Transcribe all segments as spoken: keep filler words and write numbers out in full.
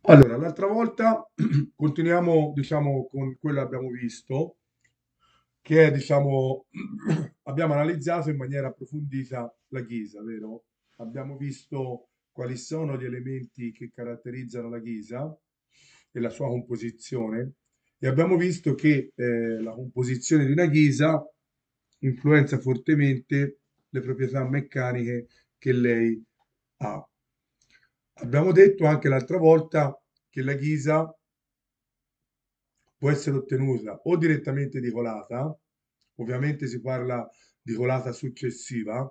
Allora, l'altra volta continuiamo, diciamo, con quello che abbiamo visto, che è, diciamo, abbiamo analizzato in maniera approfondita la ghisa, vero? Abbiamo visto quali sono gli elementi che caratterizzano la ghisa e la sua composizione e abbiamo visto che eh, la composizione di una ghisa influenza fortemente le proprietà meccaniche che lei ha. Abbiamo detto anche l'altra volta che la ghisa può essere ottenuta o direttamente di colata, ovviamente si parla di colata successiva,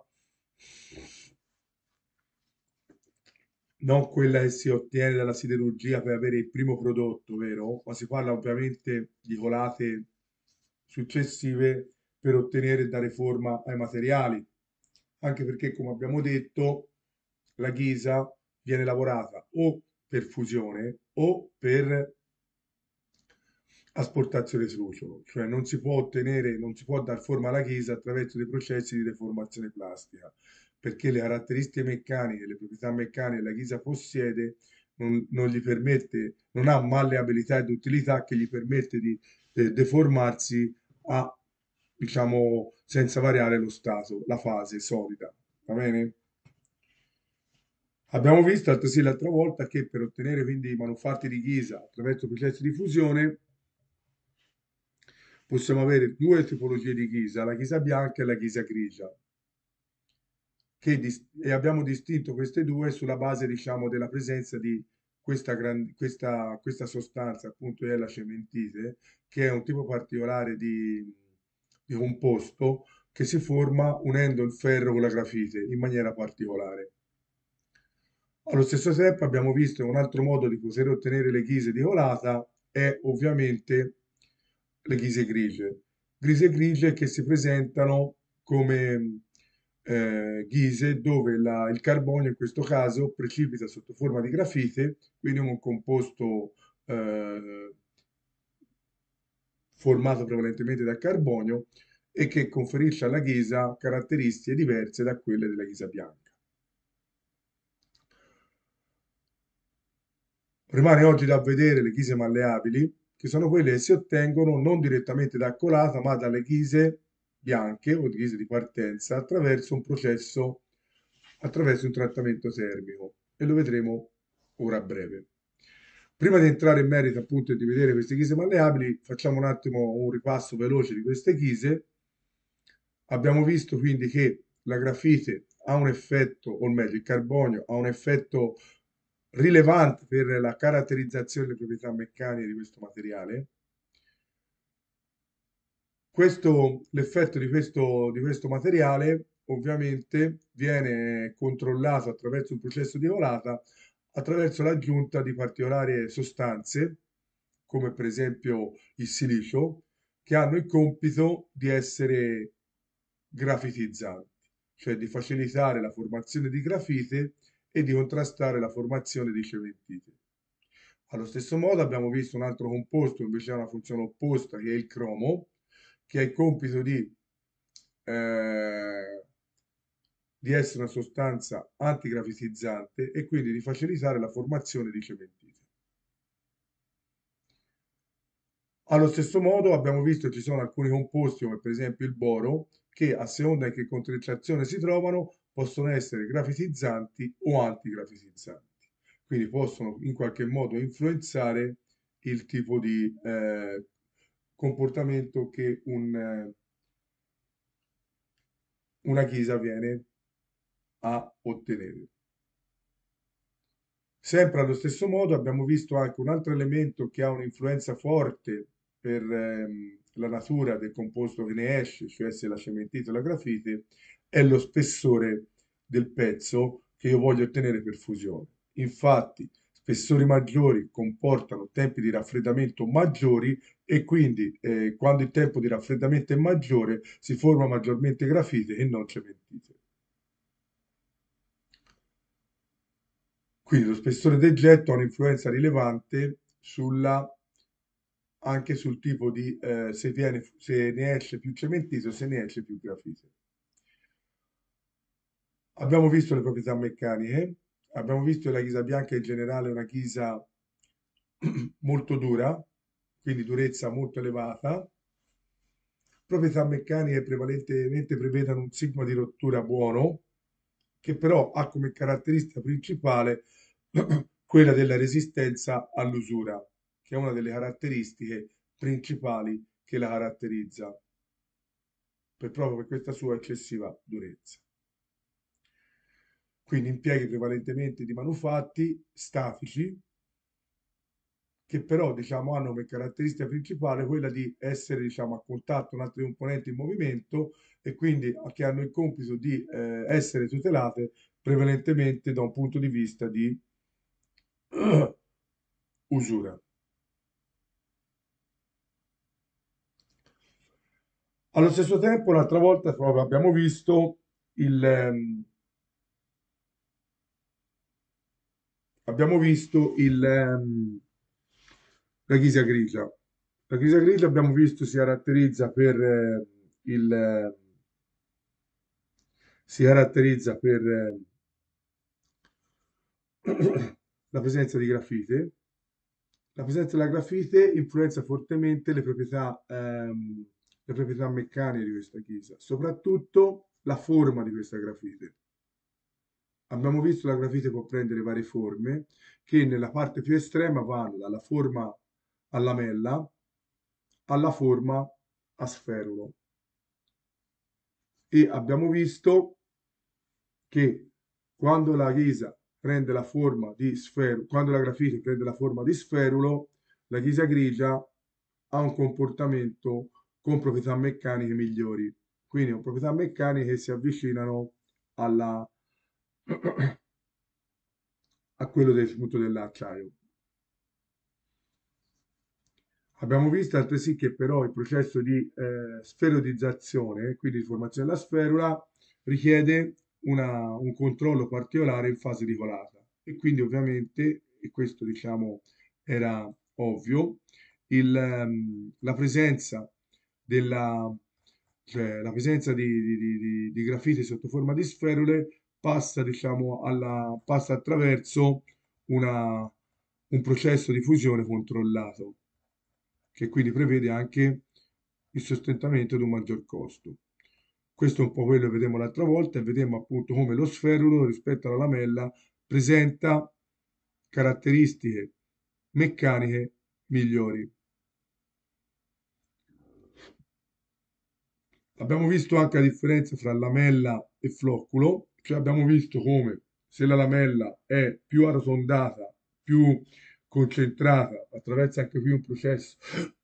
non quella che si ottiene dalla siderurgia per avere il primo prodotto, vero? Ma si parla ovviamente di colate successive per ottenere e dare forma ai materiali, anche perché, come abbiamo detto, la ghisa viene lavorata o per fusione o per asportazione solution, cioè non si può ottenere, non si può dar forma alla ghisa attraverso dei processi di deformazione plastica, perché le caratteristiche meccaniche, le proprietà meccaniche che la ghisa possiede non, non gli permette, non ha malleabilità ed utilità che gli permette di eh, deformarsi a, diciamo, senza variare lo stato, la fase solida. Va bene? Abbiamo visto altresì l'altra volta che per ottenere quindi i manufatti di ghisa attraverso processi di fusione possiamo avere due tipologie di ghisa, la ghisa bianca e la ghisa grigia, che dis- e abbiamo distinto queste due sulla base, diciamo, della presenza di questa, gran- questa, questa sostanza, appunto, è la cementite, che è un tipo particolare di, di composto che si forma unendo il ferro con la grafite in maniera particolare. Allo stesso tempo abbiamo visto che un altro modo di poter ottenere le ghise di colata è ovviamente le ghise grigie. Ghise grigie che si presentano come eh, ghise dove la- il carbonio in questo caso precipita sotto forma di grafite, quindi un composto eh, formato prevalentemente da carbonio e che conferisce alla ghisa caratteristiche diverse da quelle della ghisa bianca. Rimane oggi da vedere le ghise malleabili, che sono quelle che si ottengono non direttamente da colata, ma dalle ghise bianche o ghise di partenza attraverso un processo, attraverso un trattamento termico. E lo vedremo ora a breve. Prima di entrare in merito appunto e di vedere queste ghise malleabili, facciamo un attimo un ripasso veloce di queste ghise. Abbiamo visto quindi che la grafite ha un effetto, o meglio, il carbonio ha un effetto rilevante per la caratterizzazione delle proprietà meccaniche di questo materiale. Questo, l'effetto di questo, di questo materiale ovviamente viene controllato attraverso un processo di colata, attraverso l'aggiunta di particolari sostanze, come per esempio il silicio, che hanno il compito di essere grafitizzanti, cioè di facilitare la formazione di grafite e di contrastare la formazione di cementite. Allo stesso modo abbiamo visto un altro composto invece ha una funzione opposta che è il cromo, che ha il compito di, eh, di essere una sostanza antigrafitizzante e quindi di facilitare la formazione di cementite. Allo stesso modo abbiamo visto che ci sono alcuni composti, come per esempio il boro, che a seconda di che concentrazione si trovano, possono essere grafitizzanti o antigrafitizzanti. Quindi possono in qualche modo influenzare il tipo di eh, comportamento che un, eh, una ghisa viene a ottenere. Sempre allo stesso modo abbiamo visto anche un altro elemento che ha un'influenza forte per ehm, la natura del composto che ne esce, cioè se la cementite o la grafite, è lo spessore del pezzo che io voglio ottenere per fusione. Infatti, spessori maggiori comportano tempi di raffreddamento maggiori e quindi eh, quando il tempo di raffreddamento è maggiore si forma maggiormente grafite e non cementite. Quindi lo spessore del getto ha un'influenza rilevante sulla, anche sul tipo di eh, se, viene, se ne esce più cementito o se ne esce più grafite. Abbiamo visto le proprietà meccaniche, abbiamo visto che la ghisa bianca in generale è una ghisa molto dura, quindi durezza molto elevata. Proprietà meccaniche prevalentemente prevedono un sigma di rottura buono, che però ha come caratteristica principale quella della resistenza all'usura, che è una delle caratteristiche principali che la caratterizza, per proprio per questa sua eccessiva durezza. Quindi impieghi prevalentemente di manufatti statici, che però diciamo, hanno come caratteristica principale quella di essere diciamo, a contatto con altri componenti in movimento e quindi che hanno il compito di eh, essere tutelate prevalentemente da un punto di vista di usura. Allo stesso tempo, l'altra volta proprio abbiamo visto il, ehm, abbiamo visto il, ehm, la ghisa grigia. La ghisa grigia abbiamo visto si caratterizza per eh, il, eh, si caratterizza per eh, la presenza di grafite. La presenza della grafite influenza fortemente le proprietà, ehm, le proprietà meccaniche di questa ghisa, soprattutto la forma di questa grafite. Abbiamo visto che la grafite può prendere varie forme, che nella parte più estrema vanno dalla forma a lamella alla forma a sferulo. E abbiamo visto che quando la ghisa prende la forma di sferulo, quando la grafite prende la forma di sferulo, la ghisa grigia ha un comportamento con proprietà meccaniche migliori. Quindi con proprietà meccaniche che si avvicinano alla, a quello del, appunto, dell'acciaio. Abbiamo visto altresì che però il processo di eh, sferodizzazione, quindi di formazione della sferula, richiede una- un controllo particolare in fase di colata e quindi ovviamente, e questo diciamo era ovvio, il, ehm, la presenza della, cioè, la presenza di, di, di- di- di grafite sotto forma di sferule passa, diciamo, alla, passa attraverso una- un processo di fusione controllato che quindi prevede anche il sostentamento di un maggior costo. Questo è un po' quello che vedemmo l'altra volta e vedemmo appunto come lo sferulo rispetto alla lamella presenta caratteristiche meccaniche migliori. Abbiamo visto anche la differenza tra lamella e flocculo, cioè abbiamo visto come se la lamella è più arrotondata, più concentrata, attraverso anche qui un processo,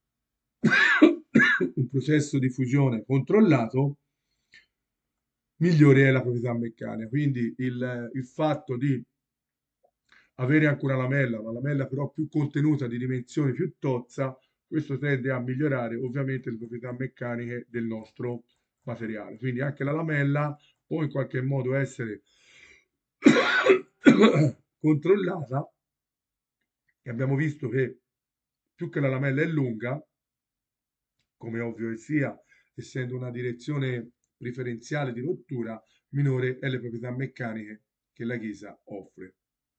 un processo di fusione controllato, migliore è la proprietà meccanica. Quindi il, il fatto di avere anche una lamella, una lamella però più contenuta, di dimensioni più tozza, questo tende a migliorare ovviamente le proprietà meccaniche del nostro materiale. Quindi anche la lamella può in qualche modo essere controllata e abbiamo visto che più che la lamella è lunga, come è ovvio che sia, essendo una direzione preferenziale di rottura, minore è le proprietà meccaniche che la ghisa offre.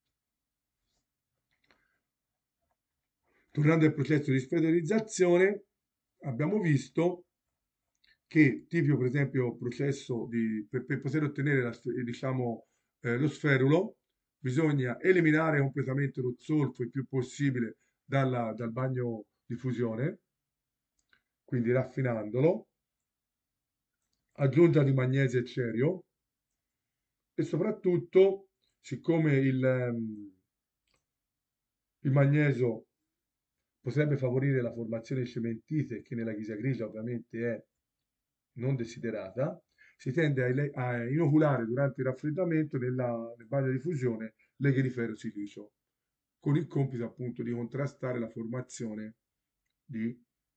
Tornando al processo di sfederizzazione, abbiamo visto che, tipo per esempio, processo di, per, per poter ottenere la, diciamo, eh, lo sferulo, bisogna eliminare completamente lo zolfo il più possibile dalla- dal bagno di fusione, quindi raffinandolo, aggiunta di magnesio e cerio e soprattutto, siccome il, ehm, il magnesio potrebbe favorire la formazione di cementite, che nella ghisa grigia ovviamente è non desiderata, si tende a, ele- a inoculare durante il raffreddamento nella- nel bagno di fusione leghe di ferro silicio, con il compito appunto di contrastare la formazione di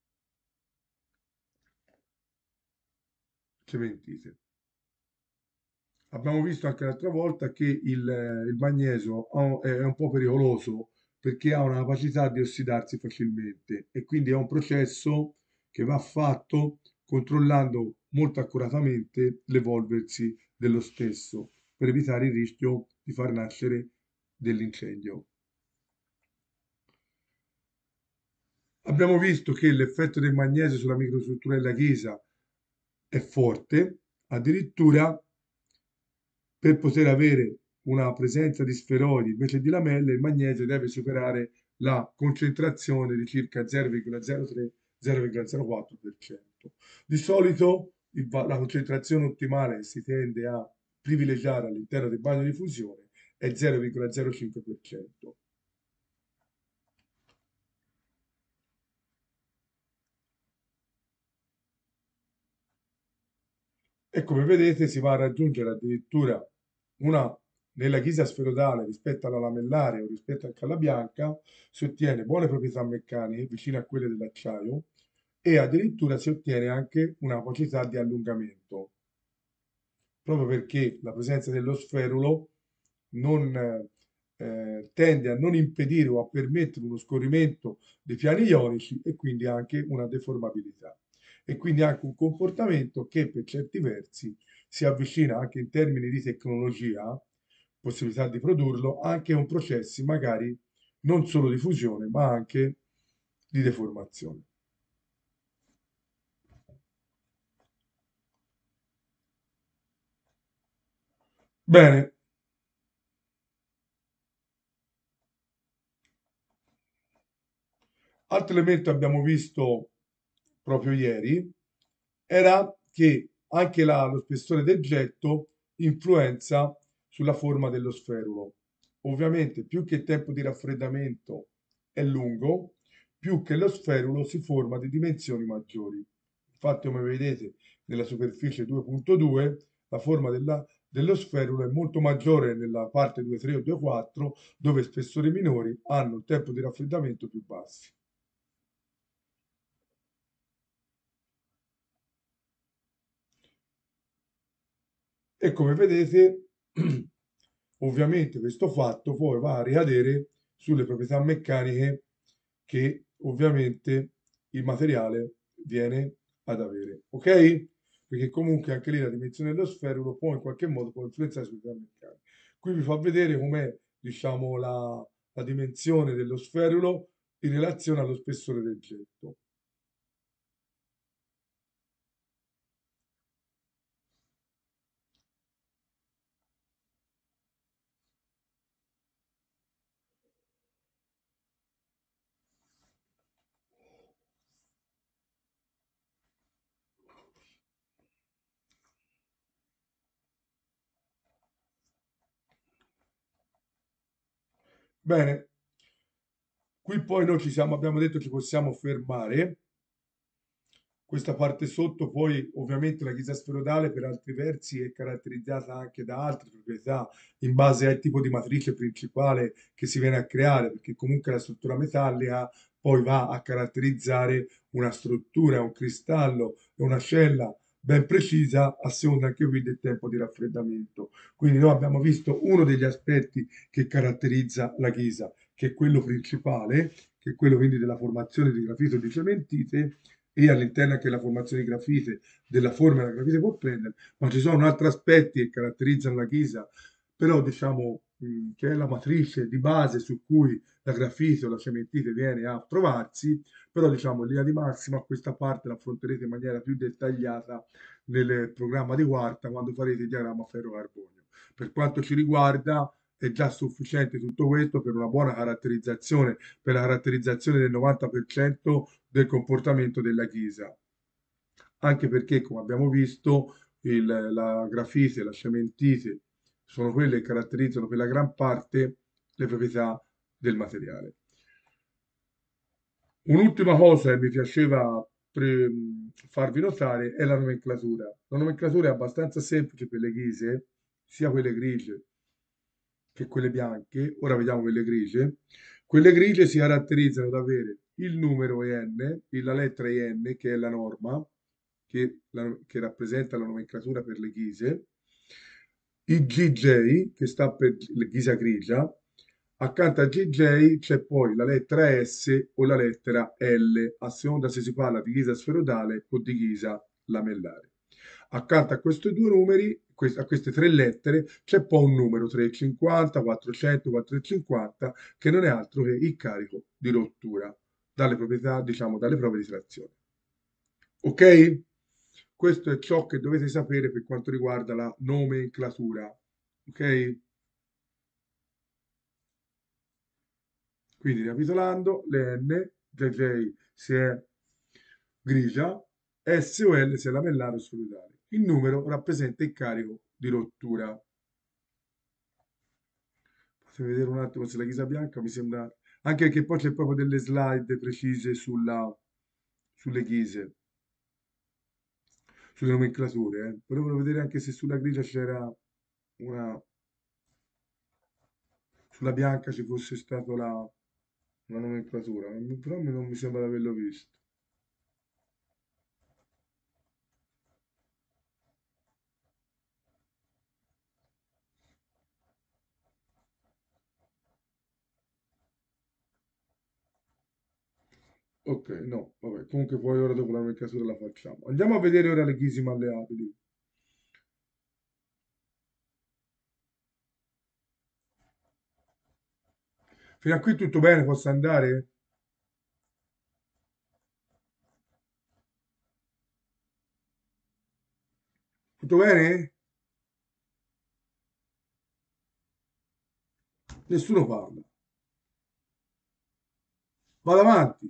cementite. Abbiamo visto anche l'altra volta che il, eh, il magnesio ha- è un po' pericoloso perché ha una capacità di ossidarsi facilmente e quindi è un processo che va fatto controllando molto accuratamente l'evolversi dello stesso per evitare il rischio di far nascere dell'incendio. Abbiamo visto che l'effetto del magnesio sulla microstruttura della ghisa è forte, addirittura per poter avere una presenza di sferoidi invece di lamelle, il magnesio deve superare la concentrazione di circa zero virgola zero tre zero virgola zero quattro per cento. Di solito il va- la concentrazione ottimale che si tende a privilegiare all'interno del bagno di fusione è zero virgola zero cinque per cento. E come vedete si va a raggiungere addirittura una, nella ghisa sferodale rispetto alla lamellare o rispetto al callabianca, si ottiene buone proprietà meccaniche vicine a quelle dell'acciaio e addirittura si ottiene anche una capacità di allungamento, proprio perché la presenza dello sferulo non eh, tende a non impedire o a permettere uno scorrimento dei piani ionici e quindi anche una deformabilità. E quindi anche un comportamento che per certi versi si avvicina anche in termini di tecnologia, possibilità di produrlo, anche a un processi magari non solo di fusione, ma anche di deformazione. Bene, altro elemento abbiamo visto proprio ieri era che anche la- lo spessore del getto influenza sulla forma dello sferulo. Ovviamente, più che il tempo di raffreddamento è lungo, più che lo sferulo si forma di dimensioni maggiori. Infatti, come vedete, nella superficie due punto due, la forma della- dello sferulo è molto maggiore nella parte due punto tre o due punto quattro, dove spessori minori hanno un tempo di raffreddamento più bassi. E come vedete, ovviamente questo fatto poi va a ricadere sulle proprietà meccaniche che ovviamente il materiale viene ad avere, ok? Perché comunque anche lì la dimensione dello sferulo può in qualche modo può influenzare sulle proprietà meccaniche. Qui vi fa vedere com'è, diciamo, la, la dimensione dello sferulo in relazione allo spessore del getto. Bene, qui poi noi ci siamo, abbiamo detto ci possiamo fermare. Questa parte sotto poi ovviamente la ghisa sferodale per altri versi è caratterizzata anche da altre proprietà in base al tipo di matrice principale che si viene a creare, perché comunque la struttura metallica poi va a caratterizzare una struttura, un cristallo e una cella ben precisa a seconda anche qui del tempo di raffreddamento. Quindi noi abbiamo visto uno degli aspetti che caratterizza la ghisa, che è quello principale, che è quello quindi della formazione di grafito di cementite e all'interno anche la formazione di grafite, della forma che la grafite può prendere, ma ci sono altri aspetti che caratterizzano la ghisa, però diciamo mh, che è la matrice di base su cui la grafite o la cementite viene a trovarsi, però diciamo in linea di massima questa parte la affronterete in maniera più dettagliata nel programma di quarta quando farete il diagramma ferro-carbonio. Per quanto ci riguarda è già sufficiente tutto questo per una buona caratterizzazione, per la caratterizzazione del novanta per cento del comportamento della Ghisa, anche perché, come abbiamo visto, il- la grafite e la cementite sono quelle che caratterizzano per la gran parte le proprietà del materiale. Un'ultima cosa che mi piaceva pre- farvi notare è la nomenclatura. La nomenclatura è abbastanza semplice per le ghise, sia quelle grigie che quelle bianche. Ora vediamo quelle grigie. Quelle grigie si caratterizzano da avere il numero E N, e la lettera E N, che è la norma, che, la- che rappresenta la nomenclatura per le ghise, il G J, che sta per la ghisa grigia, accanto a G J c'è poi la lettera S o la lettera L, a seconda se si parla di ghisa sferodale o di ghisa lamellare. Accanto a questi due numeri, quest- a queste tre lettere, c'è poi un numero trecentocinquanta, quattrocento, quattrocentocinquanta, che non è altro che il carico di rottura dalle proprietà, diciamo, dalle prove di trazione. Ok? Questo è ciò che dovete sapere per quanto riguarda la nomenclatura. Ok? Quindi ricapitolando, le N, J J se è grigia, S o L se è lamellare o solitaria. Il numero rappresenta il carico di rottura. Faccio vedere un attimo se la ghisa bianca mi sembra... Anche che poi c'è proprio delle slide precise sulla, sulle ghise, sulle nomenclature. Eh. Però volevo vedere anche se sulla grigia c'era una... Sulla bianca ci fosse stata la, una nomenclatura. Però non mi sembra di averlo visto. Ok, no, vabbè, comunque poi ora dopo la nomenclatura la facciamo. Andiamo a vedere ora le ghisi malleabili. Fino a qui tutto bene, posso andare? Tutto bene? Nessuno parla. Vado avanti.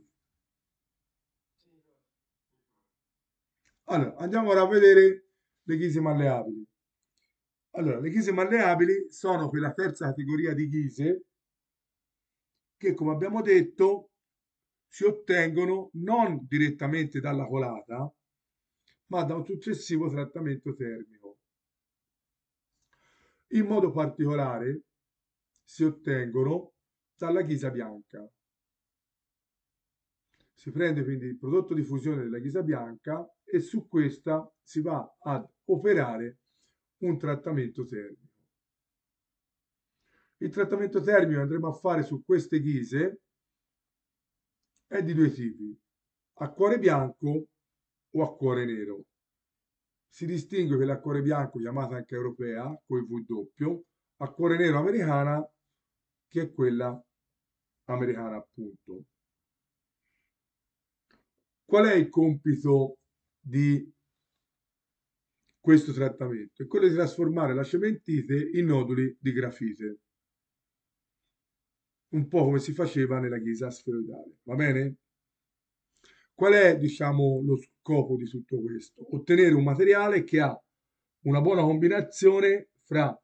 Allora, andiamo ora a vedere le ghise malleabili. Allora, le ghise malleabili sono quella terza categoria di ghise che, come abbiamo detto, si ottengono non direttamente dalla colata, ma da un successivo trattamento termico. In modo particolare si ottengono dalla ghisa bianca. Si prende quindi il prodotto di fusione della ghisa bianca e su questa si va ad operare un trattamento termico. Il trattamento termico che andremo a fare su queste ghise è di due tipi, a cuore bianco o a cuore nero. Si distingue per l'acquore bianco, chiamata anche europea, con il W, a cuore nero americana, che è quella americana appunto. Qual è il compito di questo trattamento? È quello di trasformare la cementite in noduli di grafite, un po' come si faceva nella ghisa sferoidale, va bene? Qual è, diciamo, lo scopo di tutto questo? Ottenere un materiale che ha una buona combinazione fra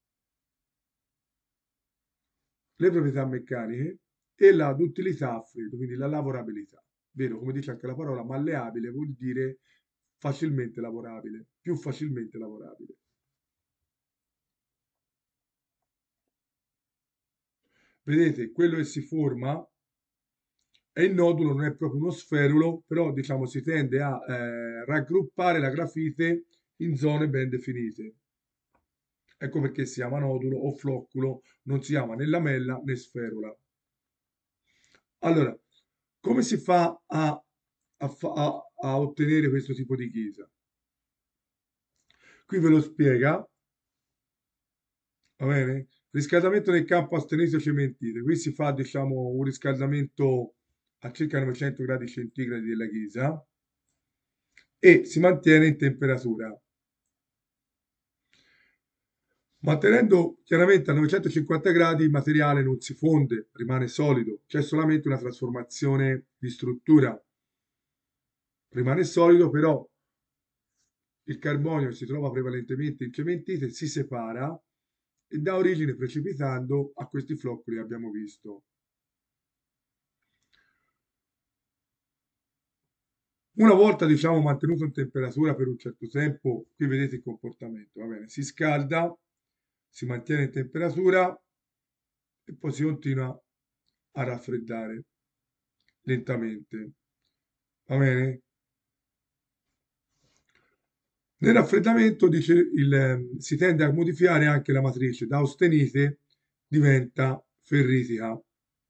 le proprietà meccaniche e la duttilità a freddo, quindi la lavorabilità. Vero, come dice anche la parola, malleabile vuol dire facilmente lavorabile, più facilmente lavorabile. Vedete, quello che si forma è il nodulo, non è proprio uno sferulo, però diciamo si tende a eh, raggruppare la grafite in zone ben definite. Ecco perché si chiama nodulo o flocculo, non si chiama né lamella né sferula. Allora, come si fa a, a fa- a- a ottenere questo tipo di ghisa? Qui ve lo spiega, va bene? Riscaldamento nel campo astensico cementite. Qui si fa, diciamo, un riscaldamento a circa novecento gradi centigradi della ghisa e si mantiene in temperatura. Mantenendo chiaramente a novecentocinquanta gradi il materiale non si fonde, rimane solido, c'è solamente una trasformazione di struttura. Rimane solido, però il carbonio che si trova prevalentemente in cementite si separa e dà origine precipitando a questi floccoli che abbiamo visto. Una volta, diciamo, mantenuto in temperatura per un certo tempo, qui vedete il comportamento, va bene, si scalda, si mantiene in temperatura e poi si continua a raffreddare lentamente, va bene? Nel raffreddamento, dice, il, ehm, si tende a modificare anche la matrice, da austenite diventa ferritica.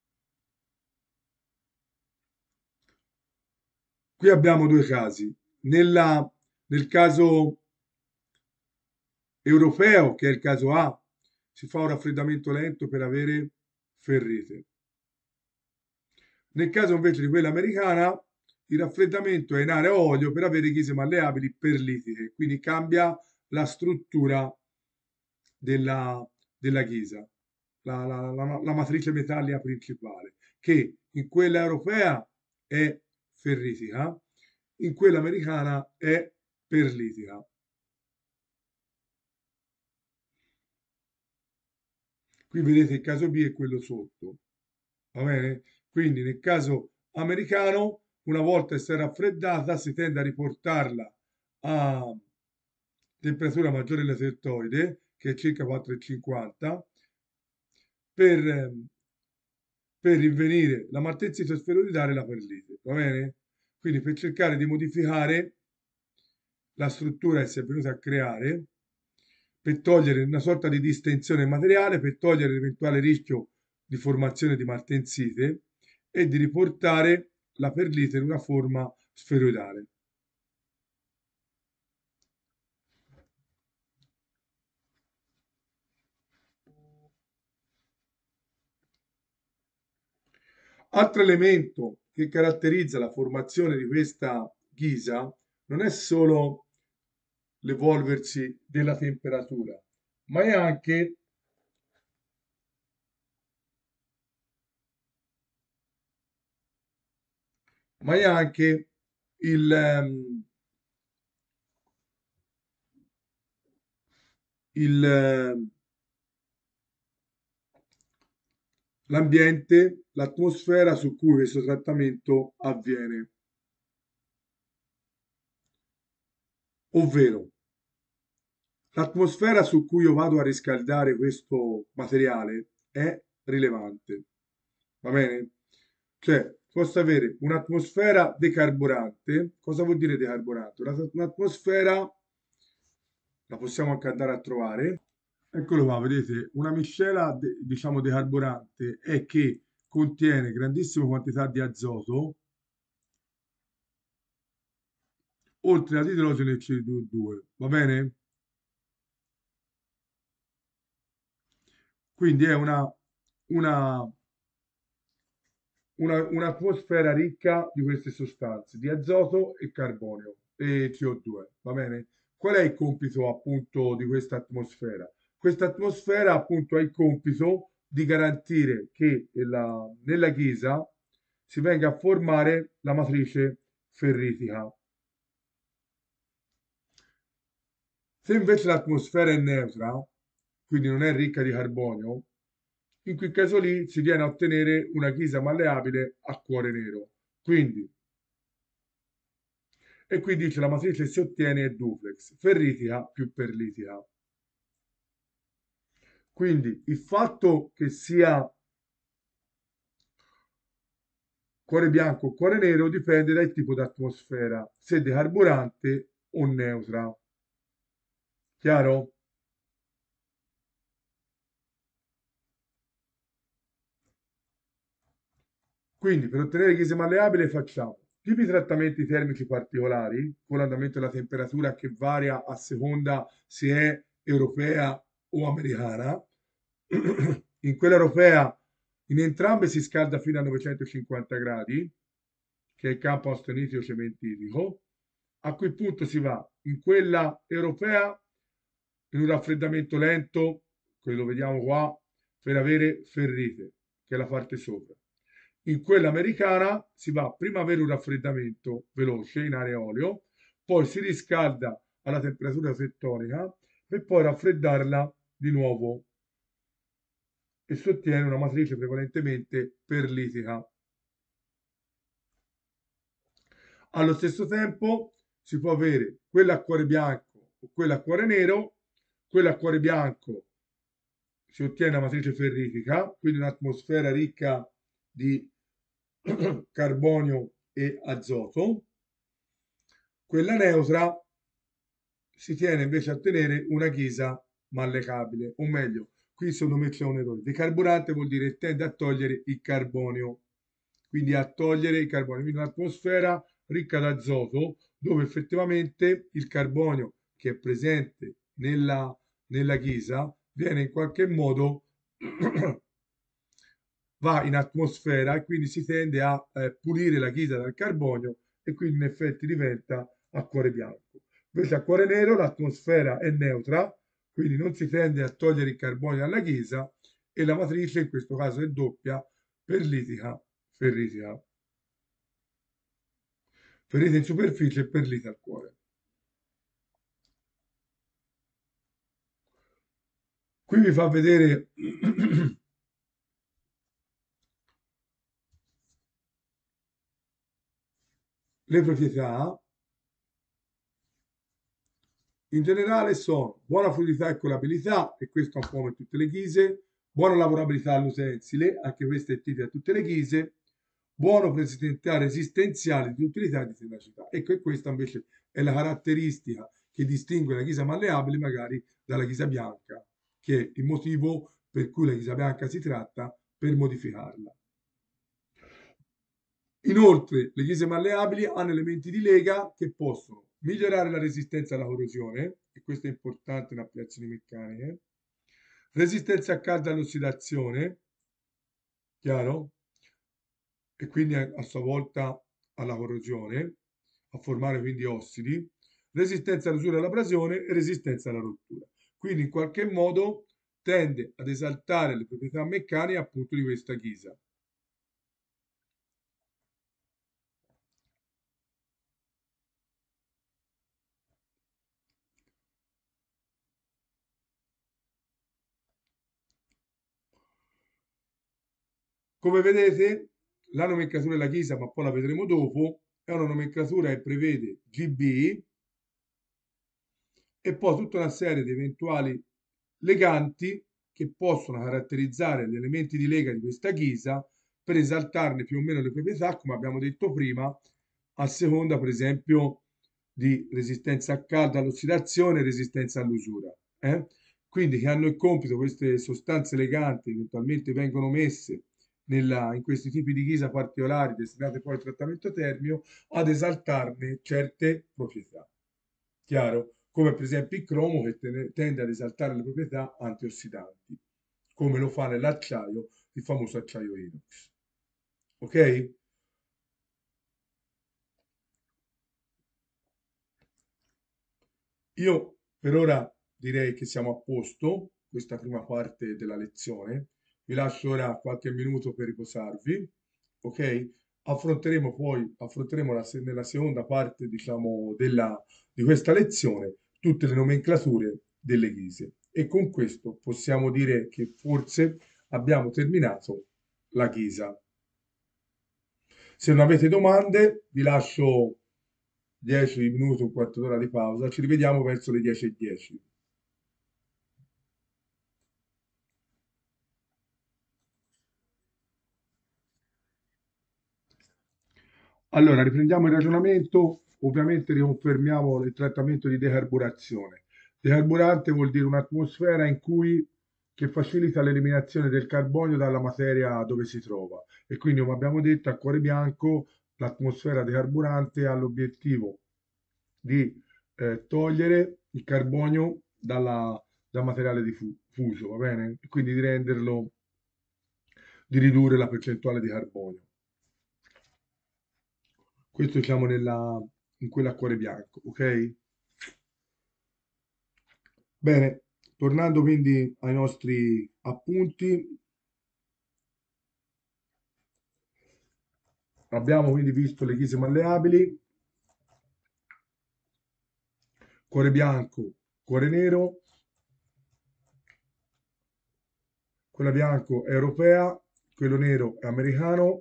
Qui abbiamo due casi. Nella- nel caso europeo, che è il caso A, si fa un raffreddamento lento per avere ferrite. Nel caso invece di quella americana, il raffreddamento è in aria o olio per avere ghise malleabili perlitiche, quindi cambia la struttura della, della ghisa, la, la- la- la matrice metallica principale, che in quella europea è ferritica, in quella americana è perlitica. Qui vedete il caso B e quello sotto, va bene? Quindi nel caso americano, una volta che si è raffreddata, si tende a riportarla a temperatura maggiore della settoide, che è circa quattro virgola cinquanta, per, ehm, per rinvenire la maltensite sferoidale e la perlite, va bene? Quindi per cercare di modificare la struttura che si è venuta a creare, per togliere una sorta di distensione materiale, per togliere l'eventuale rischio di formazione di maltensite e di riportare la perlite in una forma sferoidale. Altro elemento che caratterizza la formazione di questa ghisa non è solo l'evolversi della temperatura, ma è anche, ma è anche il, ehm, il, ehm, l'ambiente, l'atmosfera su cui questo trattamento avviene, ovvero l'atmosfera su cui io vado a riscaldare questo materiale è rilevante, va bene? Cioè, posso avere un'atmosfera decarburante. Cosa vuol dire decarburante? Una- Un'atmosfera, la possiamo anche andare a trovare. Eccolo qua, vedete, una miscela, de- diciamo, decarburante è che contiene grandissime quantità di azoto, oltre ad idrogeno e C O due, va bene? Quindi è una, una una- un'atmosfera ricca di queste sostanze, di azoto e carbonio e C O due, va bene? Qual è il compito appunto di questa atmosfera? Questa atmosfera appunto ha il compito di garantire che la- nella ghisa si venga a formare la matrice ferritica. Se invece l'atmosfera è neutra, quindi non è ricca di carbonio, in quel caso lì si viene a ottenere una ghisa malleabile a cuore nero. Quindi e qui dice la matrice che si ottiene è duplex, ferritica più perlitica. Quindi il fatto che sia cuore bianco o cuore nero dipende dal tipo di atmosfera, se decarburante o neutra. Chiaro? Quindi per ottenere ghise malleabile facciamo tipi di trattamenti termici particolari, con l'andamento della temperatura che varia a seconda se è europea o americana. In quella europea in entrambe si scalda fino a novecentocinquanta gradi, che è il campo austenitico cementitico. A quel punto si va in quella europea in un raffreddamento lento, quello vediamo qua, per avere ferrite, che è la parte sopra. In quella americana si va prima a avere un raffreddamento veloce in aria e olio, poi si riscalda alla temperatura settonica e poi raffreddarla di nuovo e si ottiene una matrice prevalentemente perlitica. Allo stesso tempo si può avere quella a cuore bianco o quella a cuore nero. Quella a cuore bianco si ottiene una matrice ferritica, quindi un'atmosfera ricca di carbonio e azoto. Quella neutra si tiene invece a ottenere una ghisa mallecabile, o meglio, qui secondo me c'è un errore. Decarburante vuol dire tende a togliere il carbonio, quindi a togliere il carbonio, quindi un'atmosfera ricca d'azoto dove effettivamente il carbonio che è presente nella, nella ghisa viene in qualche modo va in atmosfera e quindi si tende a eh, pulire la ghisa dal carbonio e quindi in effetti diventa a cuore bianco. Invece a cuore nero l'atmosfera è neutra, quindi non si tende a togliere il carbonio dalla ghisa e la matrice in questo caso è doppia, perlitica, ferritica. Ferrita in superficie e perlita al cuore. Qui vi fa vedere le proprietà. In generale sono buona fluidità e colabilità, e questo è un po' come tutte le ghise, buona lavorabilità all'utensile, anche questo è tipico a tutte le ghise, buono presentare resistenziale di utilità e di tenacità. Ecco, e questa invece è la caratteristica che distingue la ghisa malleabile magari dalla ghisa bianca, che è il motivo per cui la ghisa bianca si tratta per modificarla. Inoltre, le ghise malleabili hanno elementi di lega che possono migliorare la resistenza alla corrosione, e questo è importante in applicazioni meccaniche, resistenza a caldo e all'ossidazione, chiaro? E quindi a, a sua volta alla corrosione, a formare quindi ossidi, resistenza all'usura e all'abrasione e resistenza alla rottura. Quindi in qualche modo tende ad esaltare le proprietà meccaniche appunto di questa ghisa. Come vedete, la nomenclatura della ghisa, ma poi la vedremo dopo, è una nomenclatura che prevede G B e poi tutta una serie di eventuali leganti che possono caratterizzare gli elementi di lega di questa ghisa per esaltarne più o meno le proprietà, come abbiamo detto prima, a seconda, per esempio, di resistenza a caldo, all'ossidazione e resistenza all'usura. Eh? Quindi che hanno il compito, queste sostanze leganti eventualmente vengono messe nella- in questi tipi di ghisa particolari destinate poi al trattamento termico, ad esaltarne certe proprietà. Chiaro? Come per esempio il cromo che tene- tende ad esaltare le proprietà antiossidanti, come lo fa nell'acciaio, il famoso acciaio inox. Ok? Io per ora direi che siamo a posto, questa prima parte della lezione. Vi lascio ora qualche minuto per riposarvi, ok? Affronteremo poi, affronteremo la se- nella seconda parte, diciamo, della, di questa lezione tutte le nomenclature delle ghise. E con questo possiamo dire che forse abbiamo terminato la ghisa. Se non avete domande, vi lascio dieci minuti, un quarto d'ora di pausa. Ci rivediamo verso le dieci e dieci. Allora, riprendiamo il ragionamento. Ovviamente riconfermiamo il trattamento di decarburazione. Decarburante vuol dire un'atmosfera in cui, che facilita l'eliminazione del carbonio dalla materia dove si trova. E quindi, come abbiamo detto, a cuore bianco l'atmosfera decarburante ha l'obiettivo di eh, togliere il carbonio dalla- dal materiale diffuso, va bene? E quindi di renderlo, di ridurre la percentuale di carbonio. Questo siamo nella, in quella a cuore bianco, ok? Bene, tornando quindi ai nostri appunti, abbiamo quindi visto le ghise malleabili, cuore bianco, cuore nero, quella bianco è europea, quello nero è americano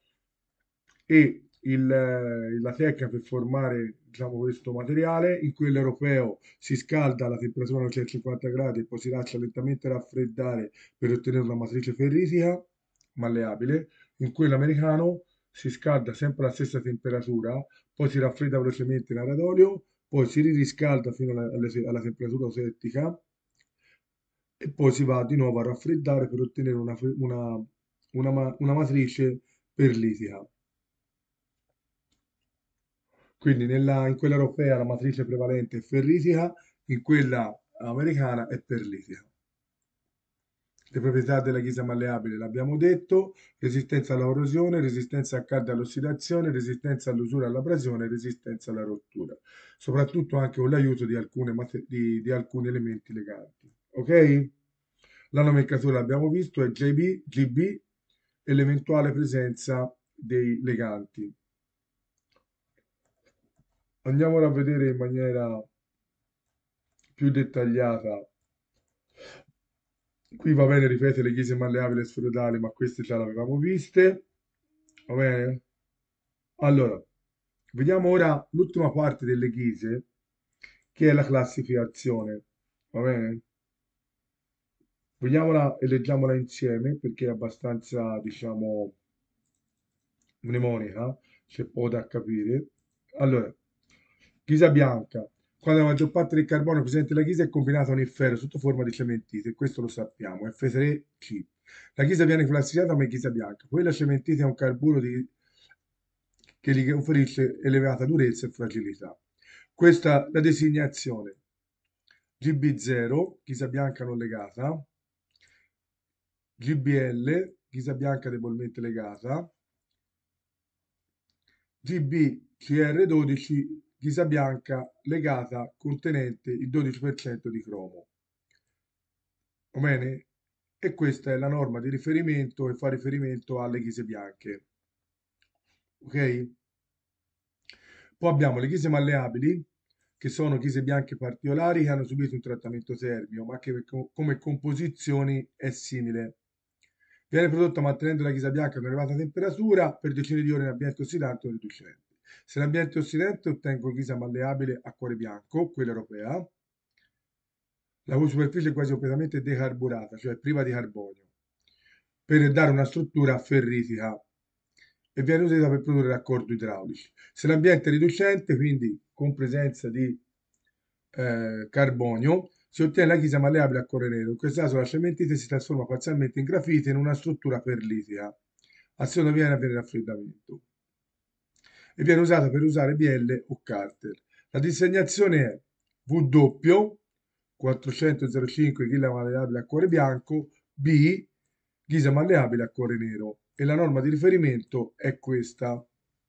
e il, eh, la tecnica per formare diciamo, questo materiale, in quello europeo si scalda alla temperatura novecentocinquanta gradi e poi si lascia lentamente raffreddare per ottenere una matrice ferritica malleabile, in quello americano si scalda sempre alla stessa temperatura, poi si raffredda velocemente in aria d'olio, poi si riscalda fino alla, alla- alla temperatura osettica e poi si va di nuovo a raffreddare per ottenere una, fre- una, una ma- una matrice perlitica. Quindi nella- in quella europea la matrice prevalente è ferritica, in quella americana è perlitica. Le proprietà della ghisa malleabile l'abbiamo detto: resistenza alla corrosione, resistenza al caldo e all'ossidazione, resistenza all'usura e all'abrasione, resistenza alla rottura, soprattutto anche con l'aiuto di, alcune mate- di, di alcuni elementi leganti. Ok? La nomenclatura l'abbiamo visto, è J B, G B e l'eventuale presenza dei leganti. Andiamo a vedere in maniera più dettagliata. Qui va bene, ripete le ghise malleabili e sferoidali, ma queste già le avevamo viste. Va bene? Allora, vediamo ora l'ultima parte delle ghise, che è la classificazione. Va bene? Vediamola e leggiamola insieme perché è abbastanza, diciamo, mnemonica, c'è poco da capire. Allora, ghisa bianca. Quando la maggior parte del carbonio presente nella ghisa è combinato con il ferro sotto forma di cementite, questo lo sappiamo, F tre C. La ghisa viene classificata come ghisa bianca. Poi la cementite è un carburo di- che gli conferisce elevata durezza e fragilità. Questa è la designazione G B zero, ghisa bianca non legata, G B L, ghisa bianca debolmente legata, G B C R dodici, ghisa bianca legata contenente il dodici per cento di cromo. Va bene? E questa è la norma di riferimento che fa riferimento alle ghise bianche. Ok? Poi abbiamo le ghise malleabili, che sono ghise bianche particolari che hanno subito un trattamento termico, ma che co- come composizioni è simile. Viene prodotta mantenendo la ghisa bianca ad un'elevata temperatura per decine di ore in ambiente ossidante o riducente. Se l'ambiente è ossidante ottengo ghisa malleabile a cuore bianco, quella europea, la cui superficie è quasi completamente decarburata, cioè priva di carbonio, per dare una struttura ferritica e viene usata per produrre raccordi idraulici. Se l'ambiente è riducente, quindi con presenza di eh, carbonio, si ottiene la ghisa malleabile a cuore nero. In questo caso la cementite si trasforma parzialmente in grafite in una struttura perlitica. A seconda viene avviene il raffreddamento e viene usata per usare bielle o carter. La disegnazione è W quattrocento cinque ghisa malleabile a cuore bianco, B ghisa malleabile a cuore nero e la norma di riferimento è questa.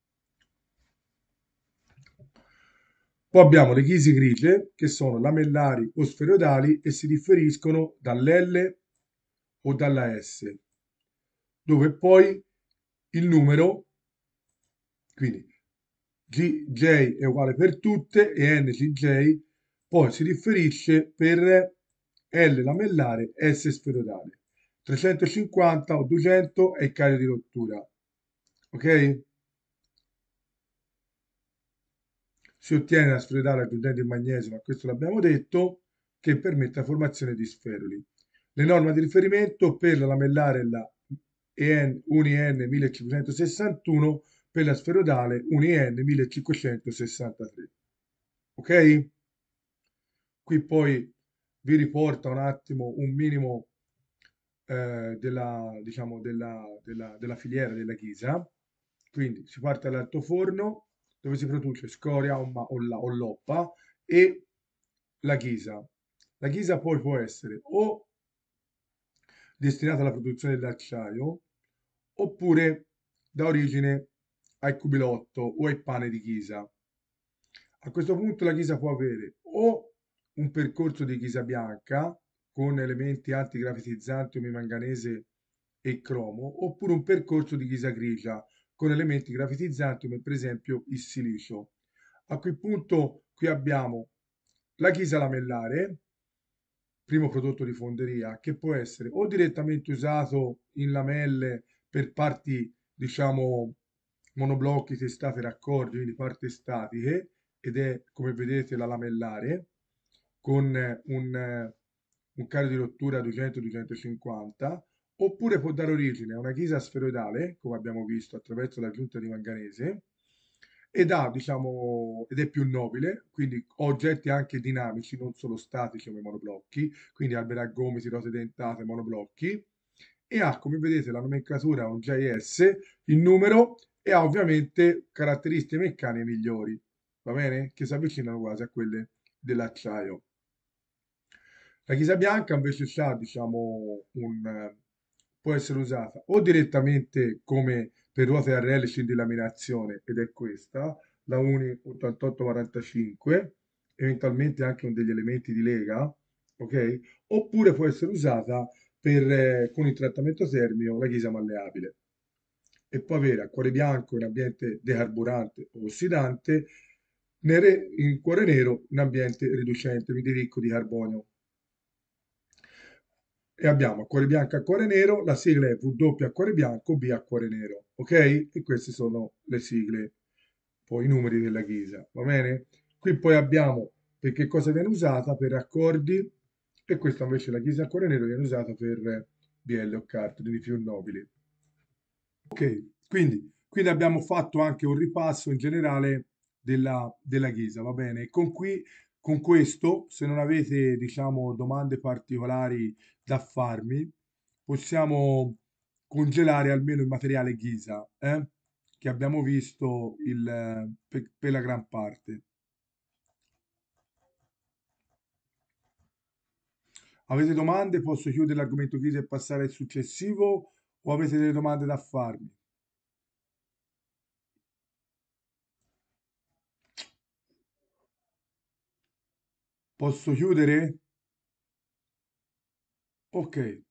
Poi abbiamo le ghisi grigie che sono lamellari o sferoidali e si differiscono dall'L o dalla S, dove poi il numero, quindi G J è uguale per tutte e N G J, poi si differisce per L lamellare, S sferoidale. trecentocinquanta o duecento è il carico di rottura. Ok? Si ottiene la sferoidale aggiungendo il magnesio, ma questo l'abbiamo detto, che permette la formazione di sferuli. Le norme di riferimento per la lamellare è la E N UNI-N millecinquecentosessantuno, per la sferoidale UNI-N millecinquecentosessantatré. Ok? Qui poi vi riporta un attimo un minimo eh, della, diciamo, della, della, della filiera della ghisa. Quindi si parte dall'altoforno dove si produce scoria o, ma- o la- o loppa e la ghisa. La ghisa poi può essere o destinata alla produzione dell'acciaio oppure da origine al cubilotto o al pane di ghisa. A questo punto la ghisa può avere o un percorso di ghisa bianca con elementi antigrafitizzanti come manganese e cromo, oppure un percorso di ghisa grigia con elementi grafitizzanti come per esempio il silicio. A quel punto qui abbiamo la ghisa lamellare, primo prodotto di fonderia, che può essere o direttamente usato in lamelle per parti, diciamo, monoblocchi testate raccordi, quindi parti statiche, ed è, come vedete, la lamellare, con un, un carico di rottura duecento duecentocinquanta, oppure può dare origine a una ghisa sferoidale, come abbiamo visto, attraverso l'aggiunta di manganese, ed ha, diciamo, ed è più nobile, quindi oggetti anche dinamici, non solo statici come monoblocchi, quindi alberi a gomiti, rose dentate, monoblocchi, e ha, come vedete, la nomenclatura un J S, il numero, e ha ovviamente caratteristiche meccaniche migliori, va bene? Che si avvicinano quasi a quelle dell'acciaio. La ghisa bianca invece c'ha, diciamo, un, eh, può essere usata o direttamente come per ruote a relici di laminazione, ed è questa, la Uni ottantotto quarantacinque, eventualmente anche con degli elementi di lega, ok? Oppure può essere usata per, eh, con il trattamento termico, la ghisa malleabile. E può avere a cuore bianco in ambiente decarburante o ossidante, nere- in cuore nero in ambiente riducente, quindi ricco di carbonio. E abbiamo a cuore bianco e a cuore nero, la sigla è W a cuore bianco, B a cuore nero, ok? E queste sono le sigle, poi i numeri della ghisa, va bene? Qui poi abbiamo per che cosa viene usata, per accordi, e questa invece la ghisa a cuore nero viene usata per B L o carte, quindi più nobili. Ok, quindi, quindi abbiamo fatto anche un ripasso in generale della, della Ghisa, va bene? Con qui, con questo, se non avete, diciamo, domande particolari da farmi, possiamo congelare almeno il materiale Ghisa, eh, che abbiamo visto il, eh, per, per la gran parte. Avete domande? Posso chiudere l'argomento Ghisa e passare al successivo? O avete delle domande da farmi? Posso chiudere? Ok.